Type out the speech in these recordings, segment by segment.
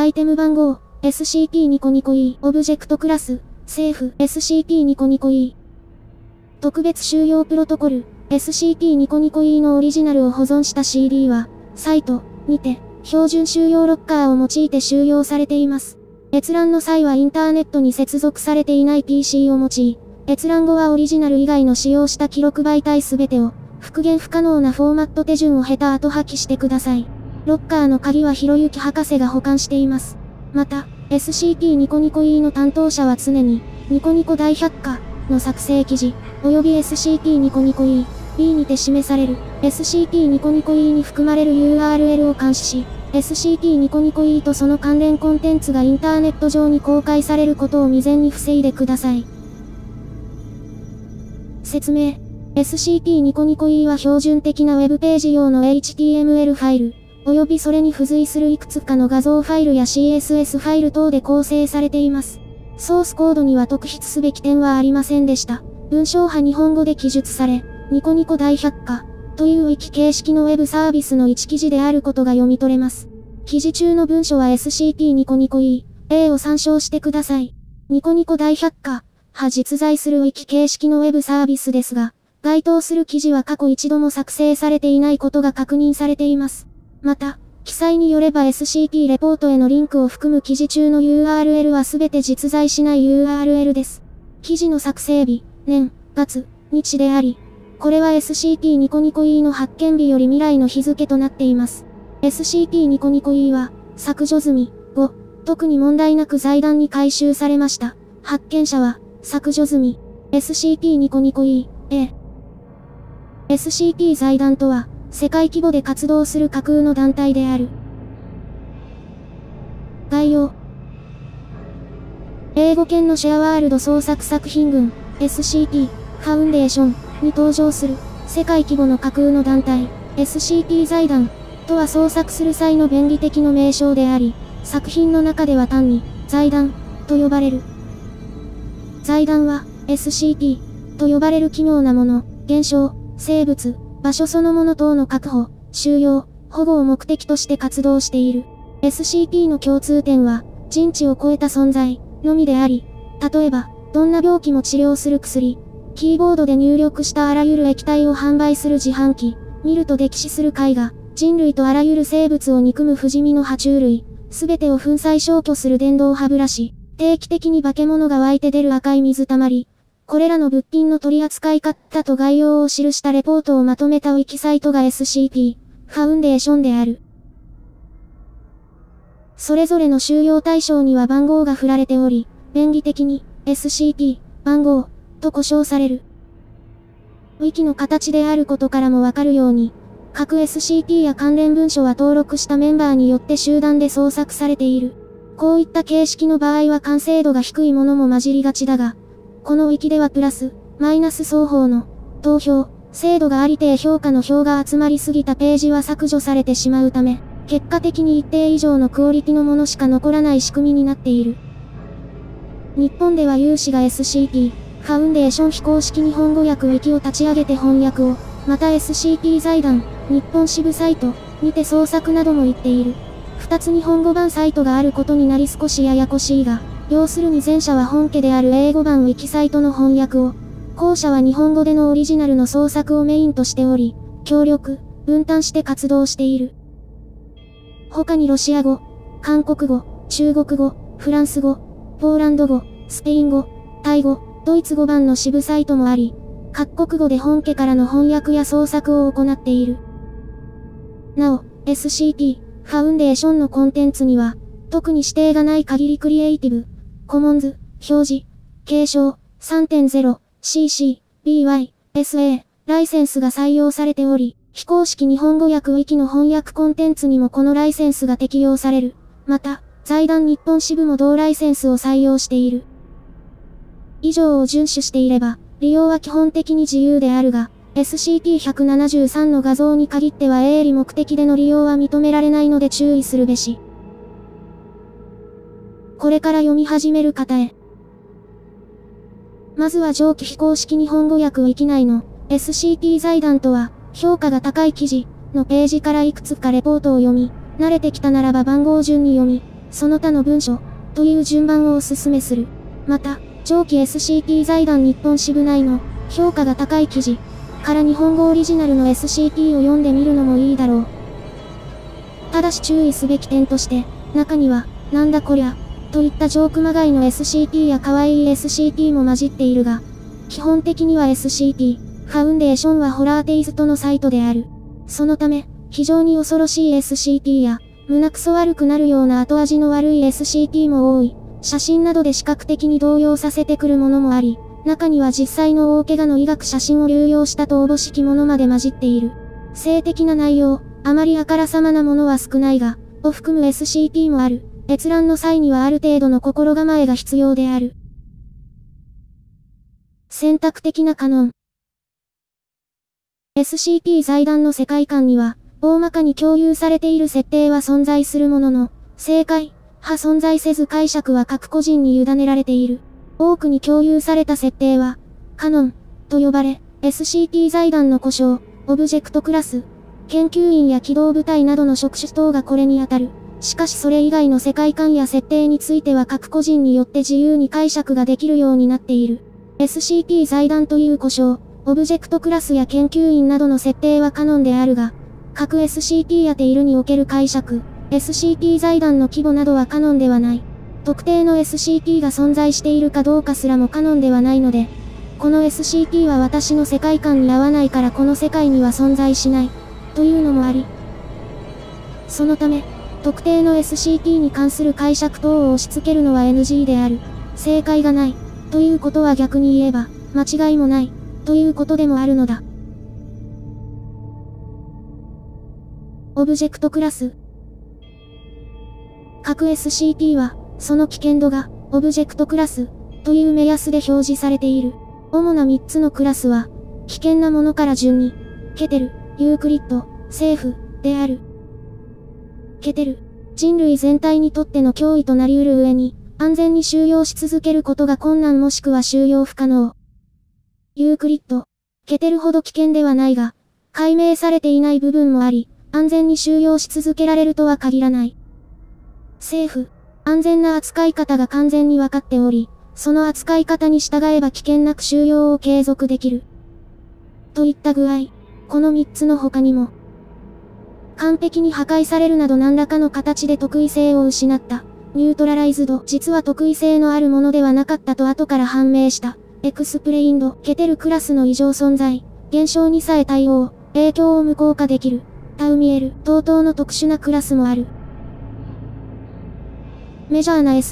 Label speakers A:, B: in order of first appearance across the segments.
A: アイテム番号、SCP ニコニコ E、オブジェクトクラス、セーフ、SCP ニコニコ E。特別収容プロトコル、SCP ニコニコ E のオリジナルを保存した CD は、サイトにて、標準収容ロッカーを用いて収容されています。閲覧の際はインターネットに接続されていない PC を用い、閲覧後はオリジナル以外の使用した記録媒体すべてを、復元不可能なフォーマット手順を経た後破棄してください。ロッカーの鍵はひろゆき博士が保管しています。また、SCP ニコニコ E の担当者は常に、ニコニコ大百科の作成記事、及び SCP ニコニコ E、B にて示される、SCP ニコニコ E に含まれる URL を監視し、SCP ニコニコ E とその関連コンテンツがインターネット上に公開されることを未然に防いでください。説明。SCP ニコニコ E は標準的な Web ページ用の HTML ファイル、及びそれに付随するいくつかの画像ファイルや CSS ファイル等で構成されています。ソースコードには特筆すべき点はありませんでした。文章派日本語で記述され、ニコニコ大百科というウィキ形式の Web サービスの一記事であることが読み取れます。記事中の文書は SCP ニコニコ E、A を参照してください。ニコニコ大百科は実在するウィキ形式の Web サービスですが、該当する記事は過去一度も作成されていないことが確認されています。また、記載によれば SCP レポートへのリンクを含む記事中の URL はすべて実在しない URL です。記事の作成日、年、月、日であり、これは SCP ニコニコ E の発見日より未来の日付となっています。SCP ニコニコ E は、削除済み、後、特に問題なく財団に回収されました。発見者は、削除済み、SCP ニコニコ E、A。SCP 財団とは、世界規模で活動する架空の団体である。概要。英語圏のシェアワールド創作作品群、SCP、ファウンデーションに登場する、世界規模の架空の団体、SCP 財団とは創作する際の便宜的の名称であり、作品の中では単に、財団と呼ばれる。財団は、SCP と呼ばれる奇妙なもの、現象、生物、場所そのもの等の確保、収容、保護を目的として活動している。SCP の共通点は、人知を超えた存在のみであり、例えば、どんな病気も治療する薬、キーボードで入力したあらゆる液体を販売する自販機、見ると溺死する絵画、人類とあらゆる生物を憎む不死身の爬虫類、すべてを粉砕消去する電動歯ブラシ、定期的に化け物が湧いて出る赤い水たまり、これらの物品の取り扱い方と概要を記したレポートをまとめたウィキサイトが SCP、ファウンデーションである。それぞれの収容対象には番号が振られており、便宜的に SCP、番号と呼称される。ウィキの形であることからもわかるように、各 SCP や関連文書は登録したメンバーによって集団で創作されている。こういった形式の場合は完成度が低いものも混じりがちだが、このウィキではプラス、マイナス双方の投票、精度があり低評価の票が集まりすぎたページは削除されてしまうため、結果的に一定以上のクオリティのものしか残らない仕組みになっている。日本では有志が SCP、ファウンデーション非公式日本語訳ウィキを立ち上げて翻訳を、また SCP 財団、日本支部サイトにて創作なども言っている。2つ日本語版サイトがあることになり少しややこしいが、要するに前者は本家である英語版ウィキサイトの翻訳を、後者は日本語でのオリジナルの創作をメインとしており、協力、分担して活動している。他にロシア語、韓国語、中国語、フランス語、ポーランド語、スペイン語、タイ語、ドイツ語版の支部サイトもあり、各国語で本家からの翻訳や創作を行っている。なお、SCP、ファウンデーションのコンテンツには、特に指定がない限りクリエイティブ、コモンズ、表示、継承、3.0、CC、BY、SA、ライセンスが採用されており、非公式日本語訳ウィキの翻訳コンテンツにもこのライセンスが適用される。また、財団日本支部も同ライセンスを採用している。以上を遵守していれば、利用は基本的に自由であるが、SCP-173 の画像に限っては営利目的での利用は認められないので注意するべし。これから読み始める方へ。まずは上記非公式日本語訳ウィキ内の SCP 財団とは、評価が高い記事のページからいくつかレポートを読み、慣れてきたならば番号順に読み、 その他の文書、という順番をお勧めする。また、長期 SCP 財団日本支部内の評価が高い記事から日本語オリジナルの SCP を読んでみるのもいいだろう。ただし注意すべき点として、中には、なんだこりゃ、といったジョークまがいの SCP や可愛い SCP も混じっているが、基本的には SCP、ファウンデーションはホラーテイストのサイトである。そのため、非常に恐ろしい SCP や、胸くそ悪くなるような後味の悪い SCP も多い。写真などで視覚的に動揺させてくるものもあり、中には実際の大怪我の医学写真を流用したとおぼしきものまで混じっている。性的な内容、あまりあからさまなものは少ないが、を含む SCP もある。閲覧の際にはある程度の心構えが必要である。選択的なカノン。SCP 財団の世界観には、大まかに共有されている設定は存在するものの、正解は存在せず解釈は各個人に委ねられている。多くに共有された設定は、カノンと呼ばれ、SCP 財団の呼称、オブジェクトクラス、研究員や機動部隊などの職種等がこれにあたる。しかしそれ以外の世界観や設定については各個人によって自由に解釈ができるようになっている。SCP 財団という呼称、オブジェクトクラスや研究員などの設定はカノンであるが、各 SCP やテイルにおける解釈、SCP 財団の規模などはカノンではない。特定の SCP が存在しているかどうかすらもカノンではないので、この SCP は私の世界観に合わないからこの世界には存在しない、というのもあり。そのため、特定の SCP に関する解釈等を押し付けるのは NG である。正解がない、ということは逆に言えば、間違いもない、ということでもあるのだ。オブジェクトクラス。各 SCP は、その危険度が、オブジェクトクラス、という目安で表示されている。主な3つのクラスは、危険なものから順に、ケテル、ユークリッド、セーフ、である。ケテル、人類全体にとっての脅威となり得る上に、安全に収容し続けることが困難もしくは収容不可能。ユークリッド、ケテルほど危険ではないが、解明されていない部分もあり、安全に収容し続けられるとは限らない。セーフ、安全な扱い方が完全にわかっており、その扱い方に従えば危険なく収容を継続できる。といった具合、この3つの他にも、完璧に破壊されるなど何らかの形で特異性を失った。ニュートラライズド、実は特異性のあるものではなかったと後から判明した。エクスプレインド、ケテルクラスの異常存在、現象にさえ対応、影響を無効化できる。タウミエル、等々の特殊なクラスもある。メジャーな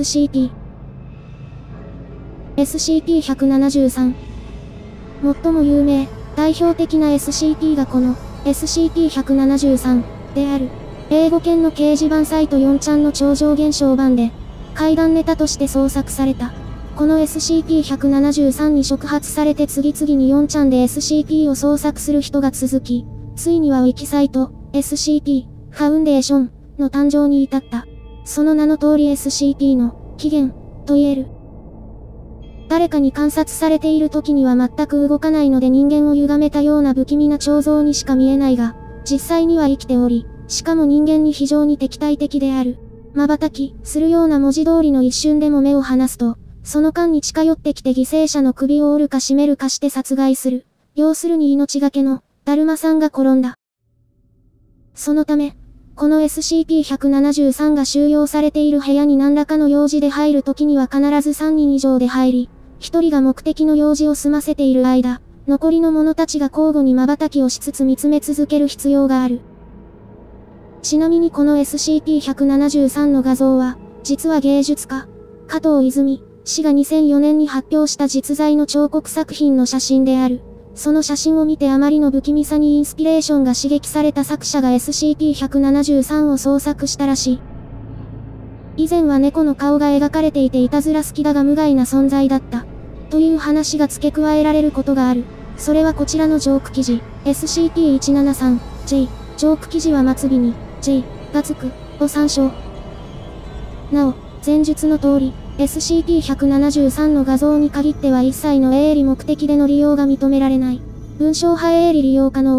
A: SCP。SCP-173。最も有名、代表的な SCP がこの SCP-173 である。英語圏の掲示板サイト 4chan の超常現象版で、怪談ネタとして創作された。この SCP-173 に触発されて次々に 4chan で SCP を創作する人が続き、ついにはウィキサイト、SCP、ファウンデーションの誕生に至った。その名の通り SCP の起源と言える。誰かに観察されている時には全く動かないので人間を歪めたような不気味な彫像にしか見えないが、実際には生きており、しかも人間に非常に敵対的である。瞬きするような文字通りの一瞬でも目を離すと、その間に近寄ってきて犠牲者の首を折るか絞めるかして殺害する。要するに命がけの、だるまさんが転んだ。そのため、この SCP-173 が収容されている部屋に何らかの用事で入るときには必ず3人以上で入り、1人が目的の用事を済ませている間、残りの者たちが交互に瞬きをしつつ見つめ続ける必要がある。ちなみにこの SCP-173 の画像は、実は芸術家、加藤泉氏が2004年に発表した実在の彫刻作品の写真である。その写真を見てあまりの不気味さにインスピレーションが刺激された作者が SCP-173 を創作したらしい。以前は猫の顔が描かれていていたずら好きだが無害な存在だった。という話が付け加えられることがある。それはこちらのジョーク記事、SCP-173J。ジョーク記事は末尾に、J がつく、を参照。なお、前述の通り、SCP-173 の画像に限っては一切の営利目的での利用が認められない。文章派営利利用可能。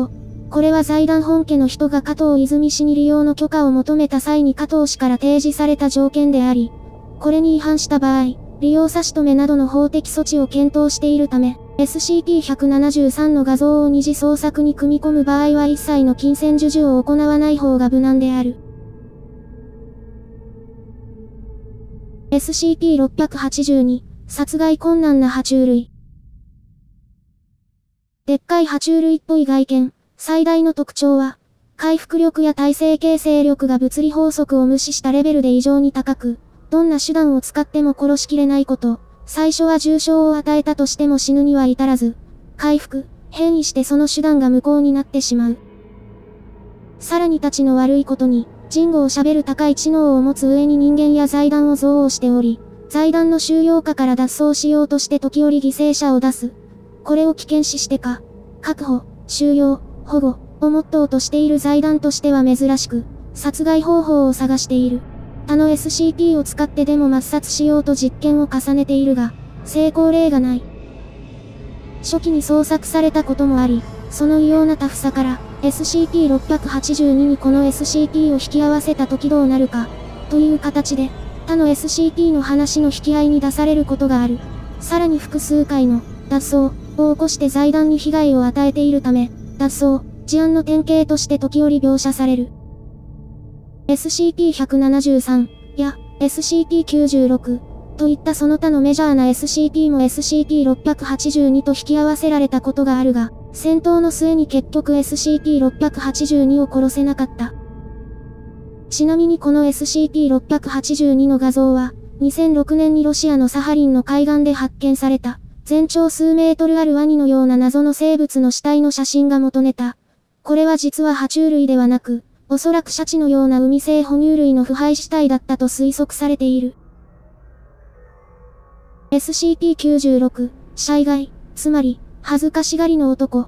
A: これは財団本家の人が加藤泉氏に利用の許可を求めた際に加藤氏から提示された条件であり、これに違反した場合、利用差し止めなどの法的措置を検討しているため、SCP-173 の画像を二次創作に組み込む場合は一切の金銭授受を行わない方が無難である。SCP-682、殺害困難な爬虫類。でっかい爬虫類っぽい外見、最大の特徴は、回復力や耐性形成力が物理法則を無視したレベルで異常に高く、どんな手段を使っても殺しきれないこと、最初は重傷を与えたとしても死ぬには至らず、回復、変異してその手段が無効になってしまう。さらにたちの悪いことに、人語を喋る高い知能を持つ上に人間や財団を憎悪しており、財団の収容下から脱走しようとして時折犠牲者を出す。これを危険視してか、確保、収容、保護をモットーとしている財団としては珍しく、殺害方法を探している。他の SCP を使ってでも抹殺しようと実験を重ねているが、成功例がない。初期に創作されたこともあり、その異様なタフさから、SCP-682 にこの SCP を引き合わせた時どうなるか、という形で、他の SCP の話の引き合いに出されることがある。さらに複数回の脱走を起こして財団に被害を与えているため、脱走、事案の典型として時折描写される。SCP-173 や SCP-96 といったその他のメジャーな SCP も SCP-682 と引き合わせられたことがあるが、戦闘の末に結局 SCP-682 を殺せなかった。ちなみにこの SCP-682 の画像は、2006年にロシアのサハリンの海岸で発見された、全長数メートルあるワニのような謎の生物の死体の写真が元ネタ。これは実は爬虫類ではなく、おそらくシャチのような海生哺乳類の腐敗死体だったと推測されている。SCP-96、シャイガイ、つまり、恥ずかしがりの男。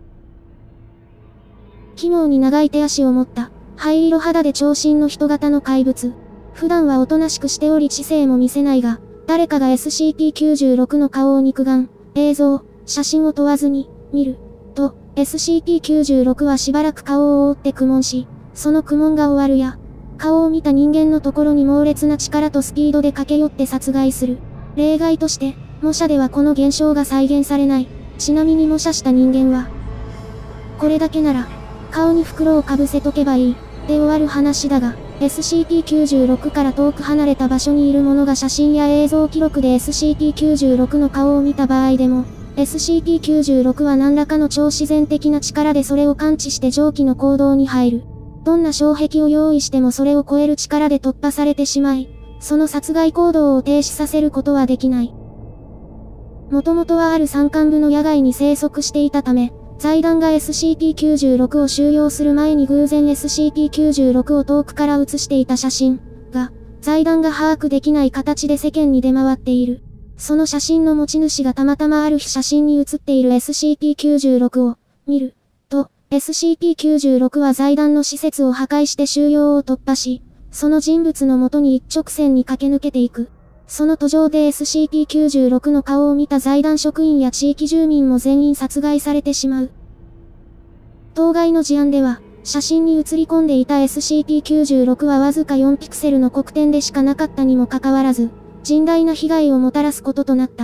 A: 奇妙に長い手足を持った、灰色肌で長身の人型の怪物。普段はおとなしくしており知性も見せないが、誰かが SCP-96 の顔を肉眼、映像、写真を問わずに、見る。と、SCP-96 はしばらく顔を覆って苦悶し、その苦悶が終わるや、顔を見た人間のところに猛烈な力とスピードで駆け寄って殺害する。例外として、模写ではこの現象が再現されない。ちなみに模写した人間は、これだけなら、顔に袋をかぶせとけばいい、で終わる話だが、SCP-96 から遠く離れた場所にいる者が写真や映像記録で SCP-96 の顔を見た場合でも、SCP-96 は何らかの超自然的な力でそれを感知して上記の行動に入る。どんな障壁を用意してもそれを超える力で突破されてしまい、その殺害行動を停止させることはできない。もともとはある山間部の野外に生息していたため、財団が SCP-96 を収容する前に偶然 SCP-96 を遠くから写していた写真が、財団が把握できない形で世間に出回っている。その写真の持ち主がたまたまある日写真に写っている SCP-96 を見ると、SCP-96 は財団の施設を破壊して収容を突破し、その人物のもとに一直線に駆け抜けていく。その途上で SCP-96 の顔を見た財団職員や地域住民も全員殺害されてしまう。当該の事案では、写真に写り込んでいた SCP-96 はわずか4ピクセルの黒点でしかなかったにもかかわらず、甚大な被害をもたらすこととなった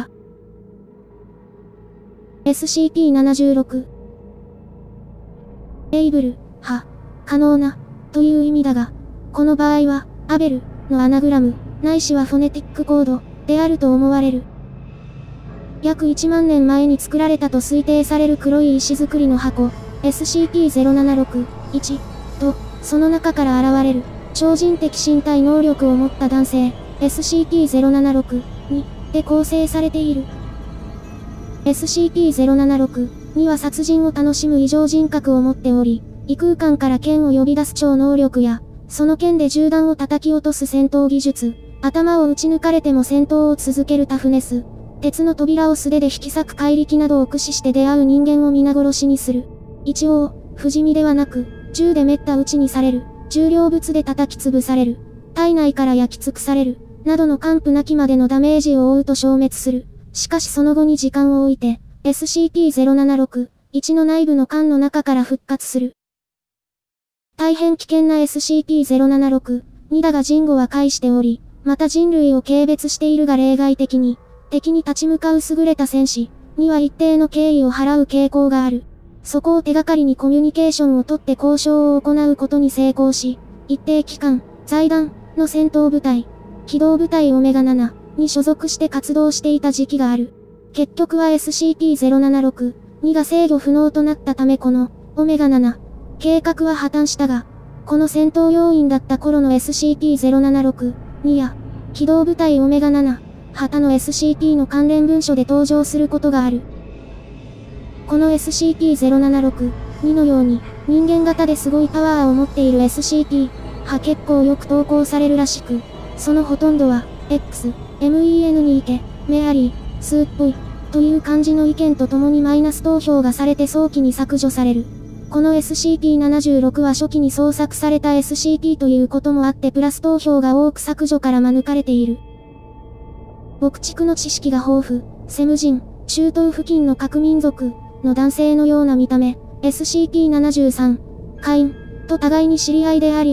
A: 。SCP-76 エイブル、可能な、という意味だが、この場合は、アベルのアナグラム、ないしはフォネティックコードであると思われる。約1万年前に作られたと推定される黒い石造りの箱、SCP-076-1と、その中から現れる、超人的身体能力を持った男性、SCP-076-2で構成されている。SCP-076-2は殺人を楽しむ異常人格を持っており、異空間から剣を呼び出す超能力や、その剣で銃弾を叩き落とす戦闘技術、頭を撃ち抜かれても戦闘を続けるタフネス、鉄の扉を素手で引き裂く怪力などを駆使して出会う人間を皆殺しにする。一応、不死身ではなく、銃で滅多打ちにされる、重量物で叩き潰される、体内から焼き尽くされる、などの完膚なきまでのダメージを負うと消滅する。しかしその後に時間を置いて、SCP-076 1の内部の管の中から復活する。大変危険な SCP-076、2だが人語は介しており、また人類を軽蔑しているが例外的に、敵に立ち向かう優れた戦士には一定の敬意を払う傾向がある。そこを手がかりにコミュニケーションをとって交渉を行うことに成功し、一定期間、財団の戦闘部隊、機動部隊オメガ7に所属して活動していた時期がある。結局は SCP-076、2が制御不能となったためこのオメガ7計画は破綻したが、この戦闘要員だった頃の SCP-076、2や機動部隊オメガ7、旗の SCP の関連文書で登場することがある。この SCP-076、2のように人間型ですごいパワーを持っている SCP は結構よく投稿されるらしく、そのほとんどは X、MEN にいて、メアリー、スーっぽいという感じの意見とともにマイナス投票がされて早期に削除される。この SCP-76 は初期に創作された SCP ということもあってプラス投票が多く削除から免れている。牧畜の知識が豊富、セム人、中東付近の各民族の男性のような見た目、SCP-73、カインと互いに知り合いであり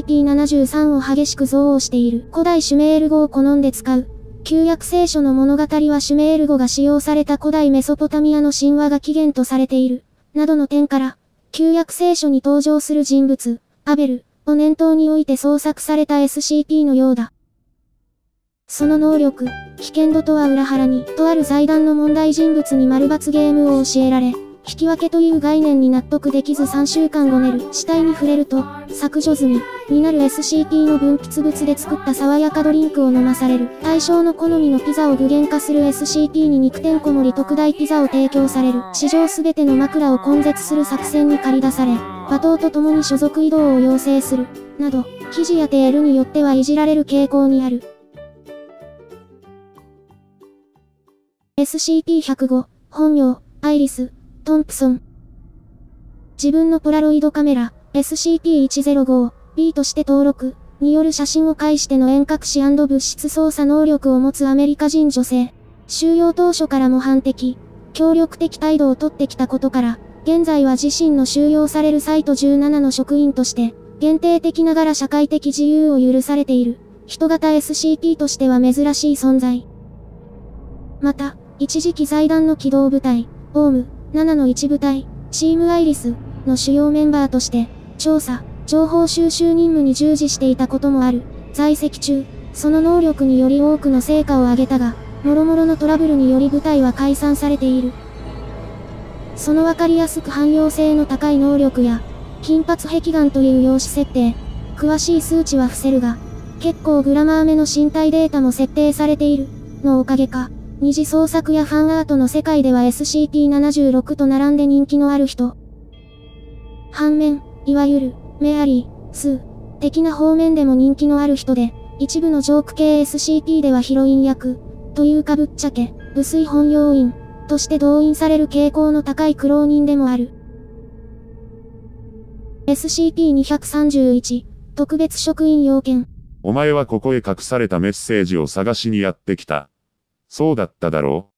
A: SCP-73 を激しく憎悪している。古代シュメール語を好んで使う。旧約聖書の物語はシュメール語が使用された古代メソポタミアの神話が起源とされている。などの点から、旧約聖書に登場する人物、アベルを念頭において創作された SCP のようだ。その能力、危険度とは裏腹に、とある財団の問題人物に丸×ゲームを教えられ、引き分けという概念に納得できず3週間後寝る死体に触れると、削除済みになる SCP の分泌物で作った爽やかドリンクを飲まされる。対象の好みのピザを具現化する SCP に肉てんこ盛り特大ピザを提供される。史上すべての枕を根絶する作戦に駆り出され、罵倒とともに所属移動を要請する。など、記事やテールによってはいじられる傾向にある。SCP-105、本名、アイリス、トンプソン。自分のポラロイドカメラ、SCP-105B として登録、による写真を介しての遠隔視&物質操作能力を持つアメリカ人女性。収容当初から模範的、協力的態度をとってきたことから、現在は自身の収容されるサイト17の職員として、限定的ながら社会的自由を許されている、人型 SCP としては珍しい存在。また、一時期財団の機動部隊、オウム、7の一部隊、チームアイリスの主要メンバーとして、調査、情報収集任務に従事していたこともある。在籍中、その能力により多くの成果を上げたが、諸々のトラブルにより部隊は解散されている。そのわかりやすく汎用性の高い能力や、金髪壁眼という容姿設定、詳しい数値は伏せるが、結構グラマーめの身体データも設定されている、のおかげか。二次創作やファンアートの世界では SCP-76 と並んで人気のある人。反面、いわゆる、メアリー、スー、的な方面でも人気のある人で、一部のジョーク系 SCP ではヒロイン役、というかぶっちゃけ、無粋本要員、として動員される傾向の高い苦労人でもある。SCP-231、特別職員要件。
B: お前はここへ隠されたメッセージを探しにやってきた。そうだっただろ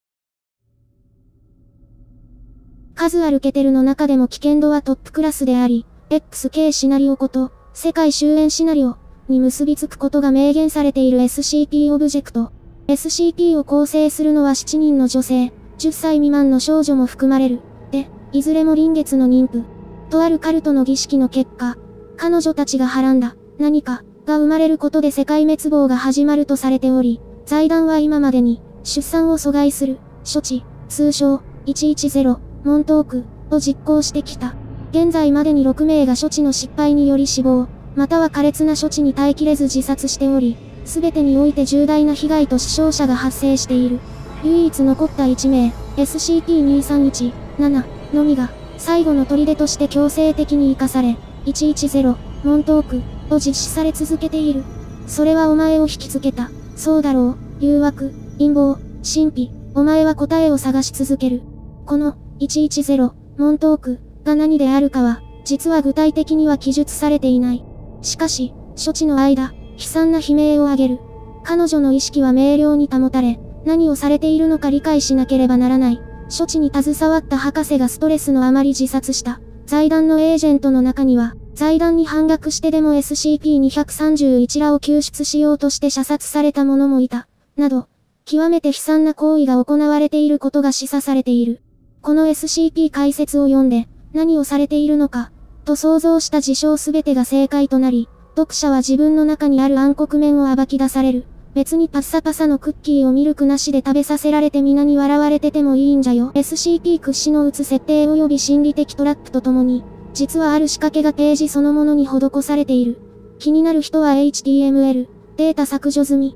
A: う。数あるケテルの中でも危険度はトップクラスであり、XK シナリオこと、世界終焉シナリオに結びつくことが明言されている SCP オブジェクト。SCP を構成するのは7人の女性、10歳未満の少女も含まれる。で、いずれも臨月の妊婦。とあるカルトの儀式の結果、彼女たちがはらんだ何かが生まれることで世界滅亡が始まるとされており、財団は今までに、出産を阻害する、処置、通称、110、モントーク、を実行してきた。現在までに6名が処置の失敗により死亡、または苛烈な処置に耐えきれず自殺しており、すべてにおいて重大な被害と死傷者が発生している。唯一残った1名、SCP-231、7のみが、最後の砦として強制的に生かされ、110、モントーク、を実施され続けている。それはお前を引きつけた。そうだろう、誘惑、陰謀、神秘、お前は答えを探し続ける。この、110、モントーク、が何であるかは、実は具体的には記述されていない。しかし、処置の間、悲惨な悲鳴を上げる。彼女の意識は明瞭に保たれ、何をされているのか理解しなければならない。 処置に携わった博士がストレスのあまり自殺した。財団のエージェントの中には、財団に反逆してでも SCP-231 らを救出しようとして射殺された者もいた。など、極めて悲惨な行為が行われていることが示唆されている。この SCP 解説を読んで、何をされているのか、と想像した事象すべてが正解となり、読者は自分の中にある暗黒面を暴き出される。別にパッサパサのクッキーをミルクなしで食べさせられて皆に笑われててもいいんじゃよ。SCP 屈指のうつ設定及び心理的トラップとともに、実はある仕掛けがページそのものに施されている。気になる人は HTML、データ削除済み。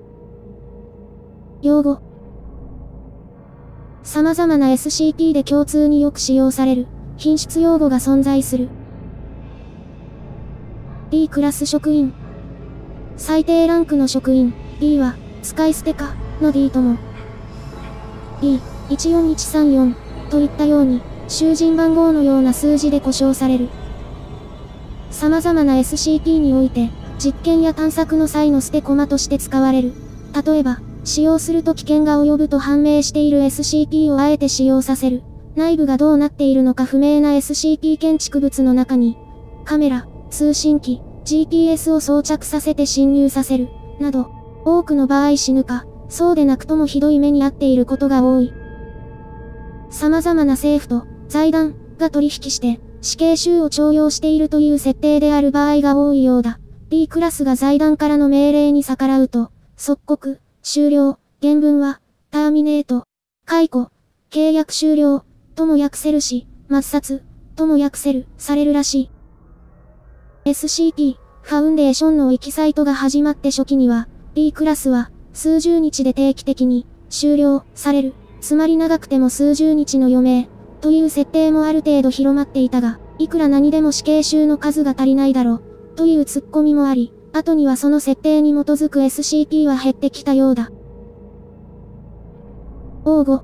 A: 用語。様々な SCP で共通によく使用される、品質用語が存在する。D クラス職員。最低ランクの職員、D は、使い捨てか、の D とも。D、14134、といったように、囚人番号のような数字で呼称される。様々な SCP において、実験や探索の際の捨て駒として使われる。例えば、使用すると危険が及ぶと判明している SCP をあえて使用させる。内部がどうなっているのか不明な SCP 建築物の中に、カメラ、通信機、GPS を装着させて侵入させる、など、多くの場合死ぬか、そうでなくともひどい目に遭っていることが多い。様々な政府と財団が取引して死刑囚を徴用しているという設定である場合が多いようだ。D クラスが財団からの命令に逆らうと、即刻、終了、原文は、ターミネート、解雇、契約終了、とも訳せるし、抹殺、とも訳せる、されるらしい。SCP、ファウンデーションのウィキサイトが始まって初期には、D クラスは、数十日で定期的に、終了、される、つまり長くても数十日の余命、という設定もある程度広まっていたが、いくら何でも死刑囚の数が足りないだろう、というツッコミもあり、後にはその設定に基づく SCP は減ってきたようだ。O5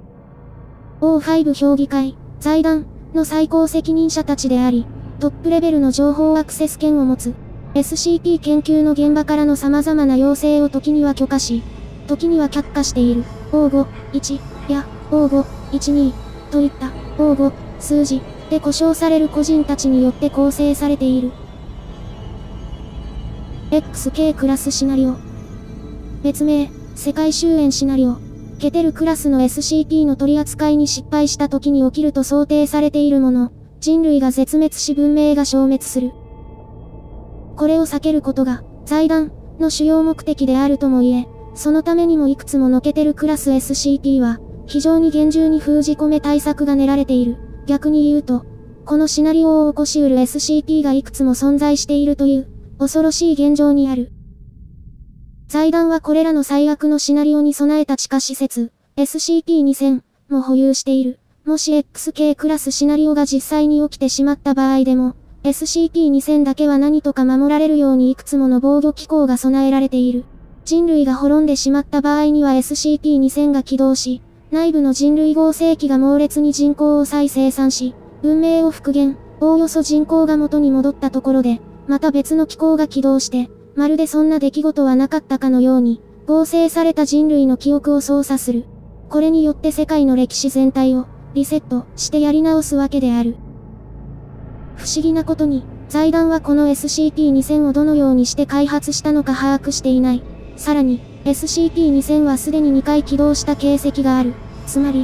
A: O5 評議会、財団の最高責任者たちであり、トップレベルの情報アクセス権を持つ。SCP 研究の現場からの様々な要請を時には許可し、時には却下している。O5-1 や O5-12 といった O5 数字で呼称される個人たちによって構成されている。XK クラスシナリオ。別名、世界終焉シナリオ。ケテルクラスの SCP の取り扱いに失敗した時に起きると想定されているもの。人類が絶滅し文明が消滅する。これを避けることが、財団の主要目的であるとも言え、そのためにもいくつものケテルクラス SCP は、非常に厳重に封じ込め対策が練られている。逆に言うと、このシナリオを起こし得る SCP がいくつも存在しているという、恐ろしい現状にある。財団はこれらの最悪のシナリオに備えた地下施設、SCP-2000 も保有している。もし XK クラスシナリオが実際に起きてしまった場合でも、SCP-2000 だけは何とか守られるようにいくつもの防御機構が備えられている。人類が滅んでしまった場合には SCP-2000 が起動し、内部の人類合成機が猛烈に人口を再生産し、文明を復元、おおよそ人口が元に戻ったところで、また別の機構が起動して、まるでそんな出来事はなかったかのように、合成された人類の記憶を操作する。これによって世界の歴史全体を、リセットしてやり直すわけである。不思議なことに、財団はこの SCP-2000 をどのようにして開発したのか把握していない。さらに、SCP-2000 はすでに2回起動した形跡がある。つまり、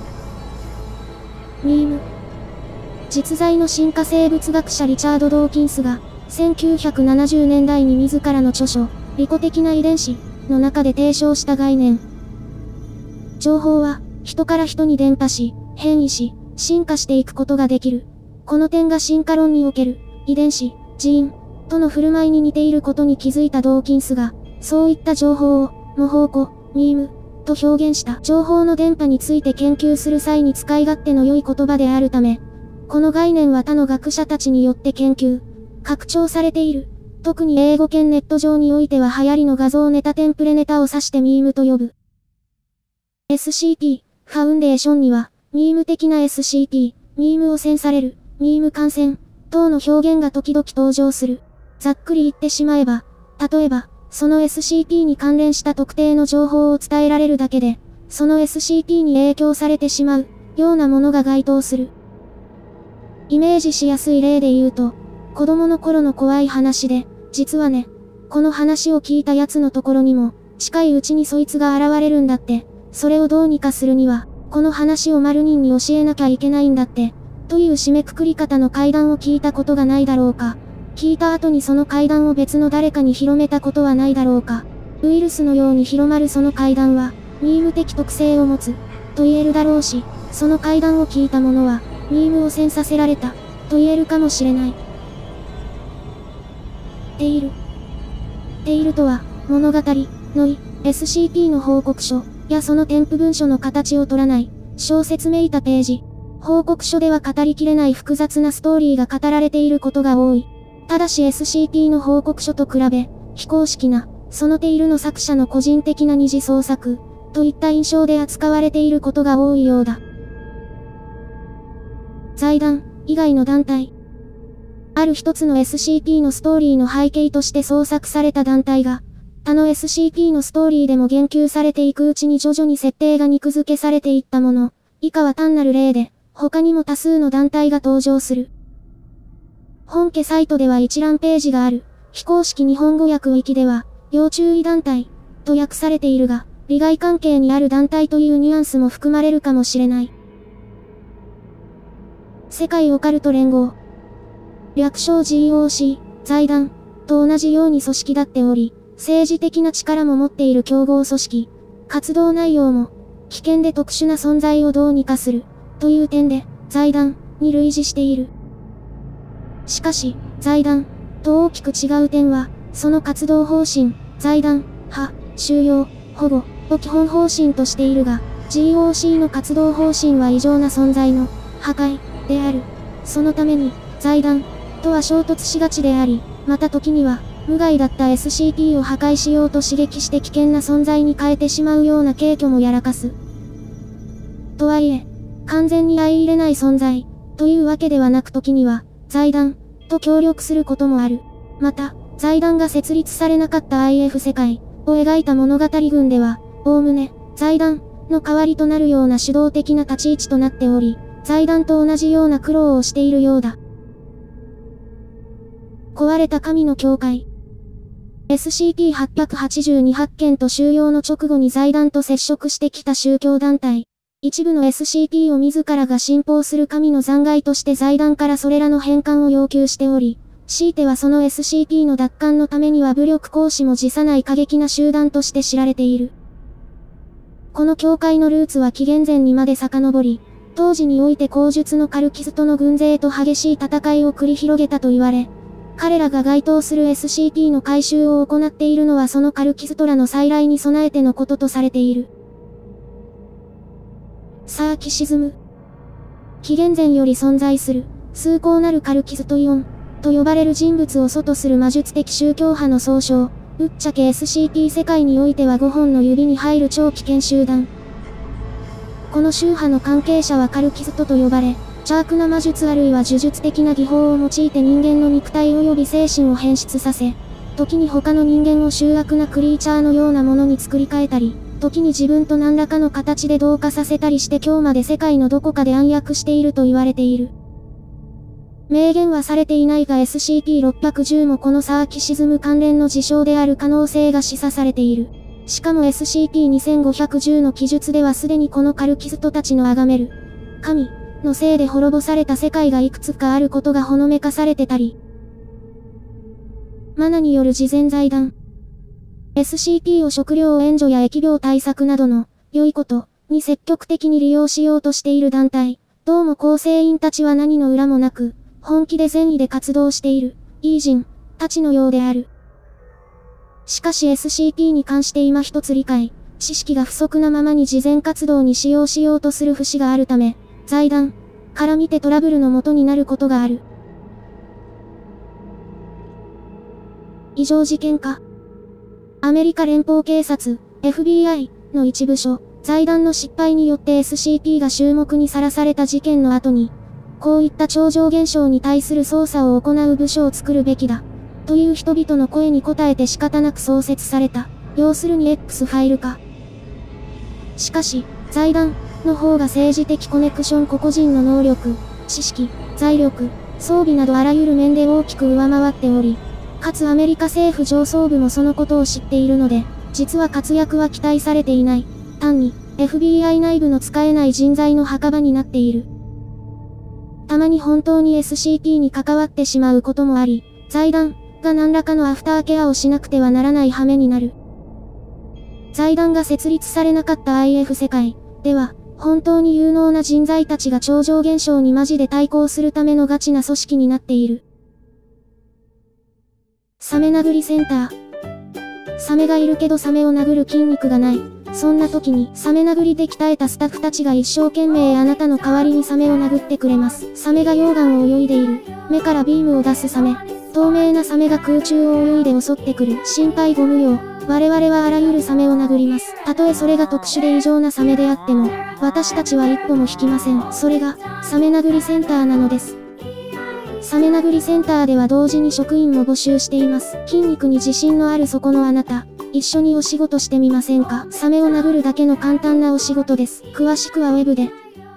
A: ミーム。実在の進化生物学者リチャード・ドーキンスが、1970年代に自らの著書、利己的な遺伝子の中で提唱した概念。情報は、人から人に伝播し、変異し、進化していくことができる。この点が進化論における、遺伝子、ジーン、との振る舞いに似ていることに気づいたドーキンスが、そういった情報を、模倣語、ミーム、と表現した情報の伝播について研究する際に使い勝手の良い言葉であるため、この概念は他の学者たちによって研究、拡張されている。特に英語圏ネット上においては流行りの画像ネタテンプレネタを指してミームと呼ぶ。SCP、ファウンデーションには、ミーム的な SCP、ミーム汚染される、ミーム感染、等の表現が時々登場する。ざっくり言ってしまえば、例えば、その SCP に関連した特定の情報を伝えられるだけで、その SCP に影響されてしまう、 ようなものが該当する。イメージしやすい例で言うと、子供の頃の怖い話で、実はね、この話を聞いた奴のところにも、近いうちにそいつが現れるんだって、それをどうにかするには、この話を〇人に教えなきゃいけないんだって、という締めくくり方の怪談を聞いたことがないだろうか。聞いた後にその怪談を別の誰かに広めたことはないだろうか。ウイルスのように広まるその怪談は、ミーム的特性を持つ、と言えるだろうし、その怪談を聞いた者は、ミームをせんさせられた、と言えるかもしれない。テイルとは、物語、のSCP の報告書、やその添付文書の形を取らない、小説めいたページ。報告書では語りきれない複雑なストーリーが語られていることが多い。ただし SCP の報告書と比べ、非公式な、そのテイルの作者の個人的な二次創作、といった印象で扱われていることが多いようだ。財団、以外の団体。ある一つの SCP のストーリーの背景として創作された団体が、他の SCP のストーリーでも言及されていくうちに徐々に設定が肉付けされていったもの。以下は単なる例で、他にも多数の団体が登場する。本家サイトでは一覧ページがある。非公式日本語訳ウィキでは、要注意団体、と訳されているが、利害関係にある団体というニュアンスも含まれるかもしれない。世界オカルト連合。略称 GOC、財団、と同じように組織だっており、政治的な力も持っている競合組織。活動内容も、危険で特殊な存在をどうにかする、という点で、財団、に類似している。しかし、財団、と大きく違う点は、その活動方針、財団、収容、保護、を基本方針としているが、GOC の活動方針は異常な存在の、破壊、である。そのために、財団、とは衝突しがちであり、また時には、無害だった SCP を破壊しようと刺激して危険な存在に変えてしまうような軽挙もやらかす。とはいえ、完全に相入れない存在、というわけではなく時には、財団、と協力することもある。また、財団が設立されなかった IF 世界、を描いた物語群では、おおむね、財団、の代わりとなるような主導的な立ち位置となっており、財団と同じような苦労をしているようだ。壊れた神の教会。SCP-882 発見と収容の直後に財団と接触してきた宗教団体。一部の SCP を自らが信奉する神の残骸として財団からそれらの返還を要求しており、強いてはその SCP の奪還のためには武力行使も辞さない過激な集団として知られている。この教会のルーツは紀元前にまで遡り、当時において口述のカルキストの軍勢と激しい戦いを繰り広げたと言われ、彼らが該当する SCP の回収を行っているのはそのカルキストらの再来に備えてのこととされている。サーキシズム。紀元前より存在する、崇高なるカルキストイオン、と呼ばれる人物を祖とする魔術的宗教派の総称、ぶっちゃけ SCP 世界においては5本の指に入る超危険集団。この宗派の関係者はカルキストと呼ばれ、邪悪な魔術あるいは呪術的な技法を用いて人間の肉体及び精神を変質させ、時に他の人間を醜悪なクリーチャーのようなものに作り変えたり、時に自分と何らかの形で同化させたりして今日まで世界のどこかで暗躍していると言われている。明言はされていないが SCP-610 もこのサーキシズム関連の事象である可能性が示唆されている。しかも SCP-2510 の記述ではすでにこのカルキストたちの崇める神のせいで滅ぼされた世界がいくつかあることがほのめかされてたり。マナによる慈善財団。SCP を食料援助や疫病対策などの良いことに積極的に利用しようとしている団体。どうも構成員たちは何の裏もなく、本気で善意で活動している、イージン、たちのようである。しかし SCP に関して今一つ理解、知識が不足なままに慈善活動に使用しようとする節があるため、財団から見てトラブルの元になることがある。異常事件化。アメリカ連邦警察、FBI の一部署、財団の失敗によって SCP が注目にさらされた事件の後に、こういった超常現象に対する捜査を行う部署を作るべきだ、という人々の声に応えて仕方なく創設された。要するに X ファイル化。しかし、財団の方が政治的コネクション個々人の能力、知識、財力、装備などあらゆる面で大きく上回っており、かつアメリカ政府上層部もそのことを知っているので、実は活躍は期待されていない。単に、FBI 内部の使えない人材の墓場になっている。たまに本当に SCP に関わってしまうこともあり、財団が何らかのアフターケアをしなくてはならない羽目になる。財団が設立されなかった IF 世界では、本当に有能な人材たちが超常現象にマジで対抗するためのガチな組織になっている。サメ殴りセンター。サメがいるけどサメを殴る筋肉がない。そんな時にサメ殴りで鍛えたスタッフたちが一生懸命あなたの代わりにサメを殴ってくれます。サメが溶岩を泳いでいる。目からビームを出すサメ。透明なサメが空中を泳いで襲ってくる。心配ご無用。我々はあらゆるサメを殴ります。たとえそれが特殊で異常なサメであっても、私たちは一歩も引きません。それが、サメ殴りセンターなのです。サメ殴りセンターでは同時に職員も募集しています。筋肉に自信のあるそこのあなた、一緒にお仕事してみませんか？サメを殴るだけの簡単なお仕事です。詳しくはウェブで。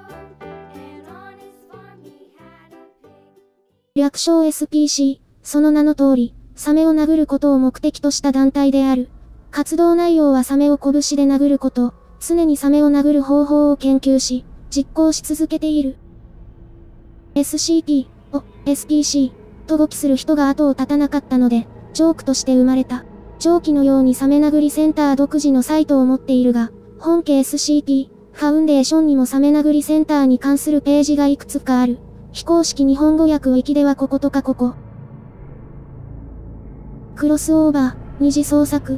A: 略称 SPC、その名の通り、サメを殴ることを目的とした団体である。活動内容はサメを拳で殴ること、常にサメを殴る方法を研究し、実行し続けている。SCP を SPC と語気する人が後を絶たなかったので、ジョークとして生まれた。上記のようにサメ殴りセンター独自のサイトを持っているが、本家 SCP ファウンデーションにもサメ殴りセンターに関するページがいくつかある。非公式日本語訳ウィキではこことかここ。クロスオーバー、二次創作。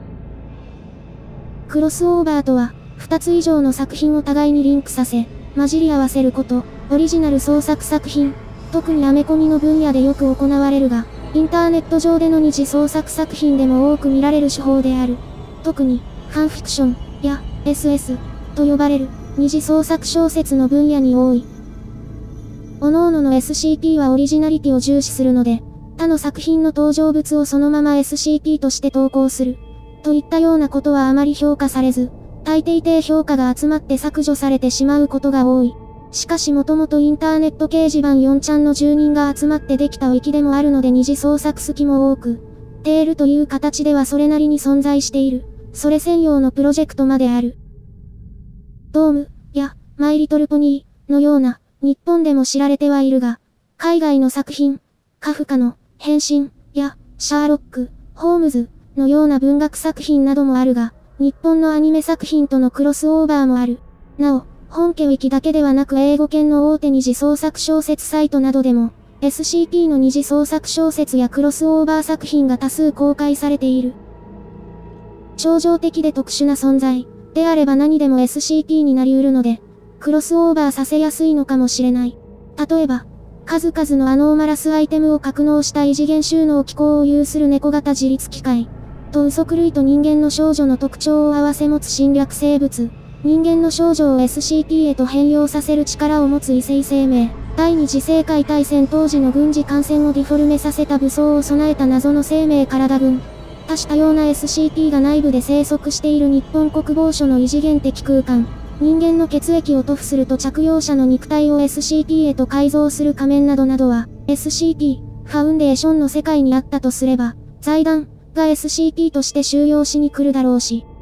A: クロスオーバーとは、2つ以上の作品を互いにリンクさせ、混じり合わせること、オリジナル創作作品、特にアメコミの分野でよく行われるが、インターネット上での二次創作作品でも多く見られる手法である。特に、ファンフィクションや SS と呼ばれる二次創作小説の分野に多い。各々の SCP はオリジナリティを重視するので、他の作品の登場物をそのまま SCP として投稿する。といったようなことはあまり評価されず、大抵低評価が集まって削除されてしまうことが多い。しかしもともとインターネット掲示板4ちゃんの住人が集まってできたウィキでもあるので二次創作好きも多く、テールという形ではそれなりに存在している。それ専用のプロジェクトまである。ドームやマイリトルポニーのような日本でも知られてはいるが、海外の作品、カフカの変身やシャーロック、ホームズのような文学作品などもあるが、日本のアニメ作品とのクロスオーバーもある。なお、本家ウィキだけではなく英語圏の大手二次創作小説サイトなどでも、SCP の二次創作小説やクロスオーバー作品が多数公開されている。超常的で特殊な存在であれば何でも SCP になり得るので、クロスオーバーさせやすいのかもしれない。例えば、数々のアノーマラスアイテムを格納した異次元収納機構を有する猫型自律機械、と嘘狂いと人間の少女の特徴を併せ持つ侵略生物、人間の少女を SCP へと変容させる力を持つ異性生命、第二次世界大戦当時の軍事艦船をディフォルメさせた武装を備えた謎の生命体群、多種多様な SCP が内部で生息している日本国防省の異次元的空間、人間の血液を塗布すると着用者の肉体を SCP へと改造する仮面などなどは、SCP、ファウンデーションの世界にあったとすれば、財団が SCP として収容しに来るだろうし、